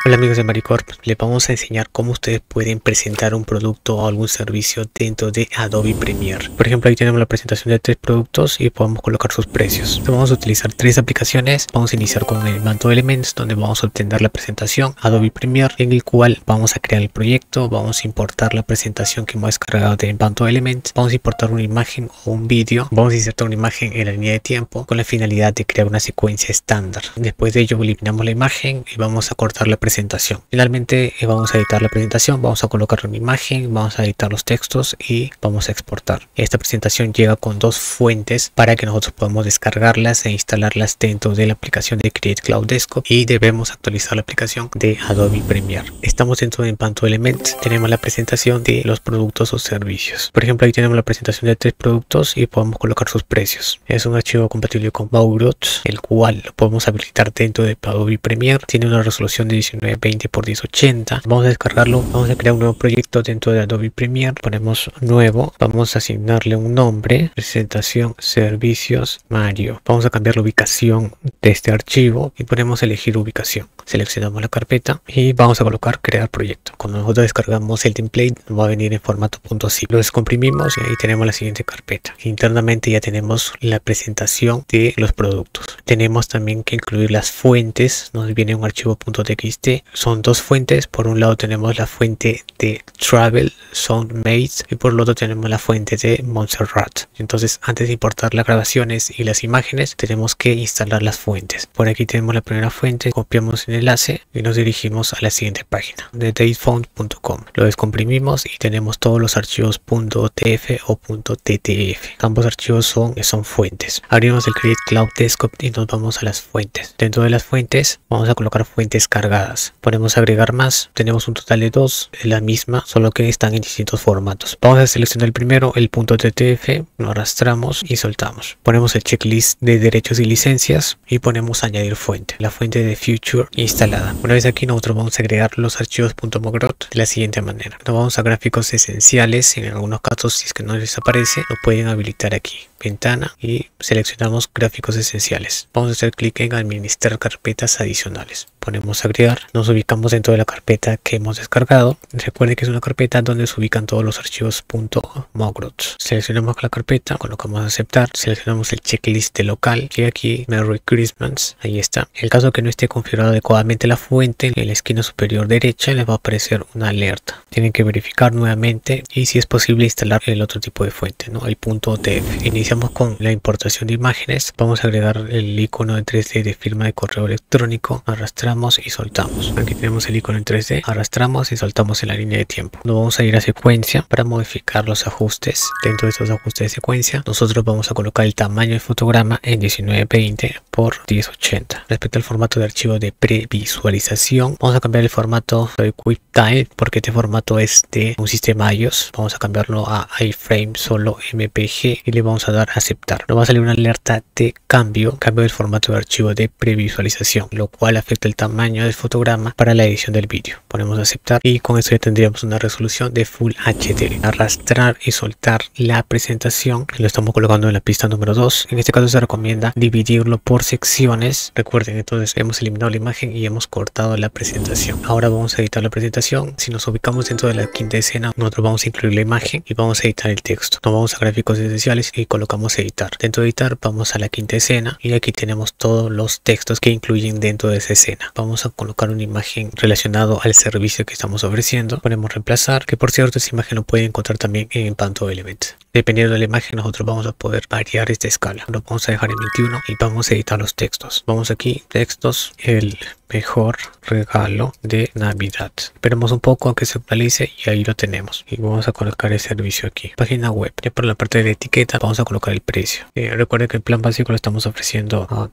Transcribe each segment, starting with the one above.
Hola amigos de Maricorp, les vamos a enseñar cómo ustedes pueden presentar un producto o algún servicio dentro de Adobe Premiere. Por ejemplo, ahí tenemos la presentación de 3 productos y podemos colocar sus precios. Vamos a utilizar 3 aplicaciones. Vamos a iniciar con el Elementor Elements, donde vamos a obtener la presentación Adobe Premiere, en el cual vamos a crear el proyecto. Vamos a importar la presentación que hemos descargado de Elementor Elements. Vamos a importar una imagen o un vídeo. Vamos a insertar una imagen en la línea de tiempo con la finalidad de crear una secuencia estándar. Después de ello eliminamos la imagen y vamos a cortar la presentación. Finalmente vamos a editar la presentación, vamos a colocar una imagen, vamos a editar los textos y vamos a exportar. Esta presentación llega con 2 fuentes para que nosotros podamos descargarlas e instalarlas dentro de la aplicación de Create Cloud Desktop, y debemos actualizar la aplicación de Adobe Premiere. Estamos dentro de Elementor Elements, tenemos la presentación de los productos o servicios. Por ejemplo, ahí tenemos la presentación de 3 productos y podemos colocar sus precios. Es un archivo compatible con Maugrot, el cual lo podemos habilitar dentro de Adobe Premiere. Tiene una resolución de 1920 x 1080. Vamos a descargarlo, vamos a crear un nuevo proyecto dentro de Adobe Premiere. Ponemos nuevo, vamos a asignarle un nombre, presentación servicios Mario. Vamos a cambiar la ubicación de este archivo y ponemos elegir ubicación. Seleccionamos la carpeta y vamos a colocar crear proyecto. Cuando nosotros descargamos el template va a venir en formato .zip. Lo descomprimimos y ahí tenemos la siguiente carpeta. Internamente ya tenemos la presentación de los productos. Tenemos también que incluir las fuentes. Nos viene un archivo .txt. Son 2 fuentes. Por un lado tenemos la fuente de Travel Soundmates y por el otro tenemos la fuente de Montserrat. Entonces, antes de importar las grabaciones y las imágenes, tenemos que instalar las fuentes. Por aquí tenemos la primera fuente, copiamos el enlace y nos dirigimos a la siguiente página de datefound.com. Lo descomprimimos y tenemos todos los archivos .tf o .ttf. Ambos archivos son fuentes. Abrimos el Create Cloud Desktop y nos vamos a las fuentes. Dentro de las fuentes vamos a colocar fuentes cargadas. Ponemos agregar más. Tenemos un total de 2, la misma, solo que están en distintos formatos. Vamos a seleccionar el primero, el .ttf, lo arrastramos y soltamos. Ponemos el checklist de derechos y licencias y ponemos añadir fuente, la fuente de Future instalada. Una vez aquí nosotros vamos a agregar los archivos .mogrot de la siguiente manera. Nos vamos a gráficos esenciales. En algunos casos, si es que no les aparece, lo pueden habilitar aquí, ventana, y seleccionamos gráficos esenciales. Vamos a hacer clic en administrar carpetas adicionales. Ponemos agregar, nos ubicamos dentro de la carpeta que hemos descargado. Recuerde que es una carpeta donde se ubican todos los archivos .mogrot. Seleccionamos la carpeta, colocamos aceptar, seleccionamos el checklist de local y aquí Merry Christmas, ahí está. En el caso que no esté configurado adecuadamente la fuente, en la esquina superior derecha les va a aparecer una alerta. Tienen que verificar nuevamente y si es posible instalar el otro tipo de fuente, ¿no? El .tf. Iniciamos con la importación de imágenes. Vamos a agregar el icono de 3D de firma de correo electrónico, arrastramos y soltamos. Aquí tenemos el icono en 3D, arrastramos y soltamos en la línea de tiempo. Nos vamos a ir a secuencia para modificar los ajustes. Dentro de estos ajustes de secuencia, nosotros vamos a colocar el tamaño del fotograma en 1920 x 1080. Respecto al formato de archivo de previsualización, vamos a cambiar el formato de QuickTime porque este formato es de un sistema iOS. Vamos a cambiarlo a iframe solo MPG y le vamos a dar a aceptar. Nos va a salir una alerta de cambio del formato de archivo de previsualización, lo cual afecta el tamaño del fotograma para la edición del vídeo. Ponemos aceptar y con esto ya tendríamos una resolución de Full HD. Arrastrar y soltar la presentación. Lo estamos colocando en la pista número 2. En este caso se recomienda dividirlo por secciones. Recuerden, entonces hemos eliminado la imagen y hemos cortado la presentación. Ahora vamos a editar la presentación. Si nos ubicamos dentro de la quinta escena, nosotros vamos a incluir la imagen y vamos a editar el texto. Nos vamos a gráficos esenciales y colocamos editar. Dentro de editar vamos a la quinta escena y aquí tenemos todos los textos que incluyen dentro de esa escena. Vamos a colocar una imagen relacionada al servicio que estamos ofreciendo. Ponemos reemplazar, que por cierto esa imagen lo pueden encontrar también en Elementor Elements. Dependiendo de la imagen nosotros vamos a poder variar esta escala. Lo vamos a dejar en 21 y vamos a editar los textos. Vamos aquí, textos, el mejor regalo de Navidad. Esperemos un poco a que se actualice y ahí lo tenemos. Y vamos a colocar el servicio aquí. Página web. Ya por la parte de la etiqueta vamos a colocar el precio. Recuerden que el plan básico lo estamos ofreciendo a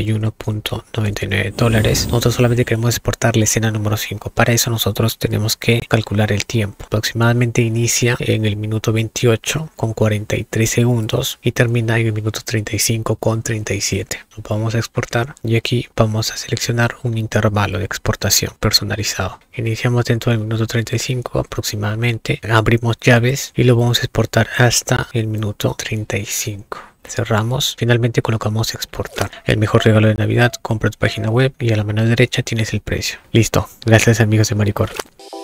$31.99. Nosotros solamente queremos exportar la escena número 5. Para eso nosotros tenemos que calcular el tiempo. Aproximadamente inicia en el minuto 28 con 43 segundos y termina en el minuto 35 con 37. Lo vamos a exportar y aquí vamos a seleccionar un intervalo de exportación personalizado. Iniciamos dentro del minuto 35 aproximadamente, abrimos llaves y lo vamos a exportar hasta el minuto 35. Cerramos. Finalmente colocamos exportar. El mejor regalo de Navidad, compra tu página web y a la mano derecha tienes el precio. Listo. Gracias amigos de Maricorp.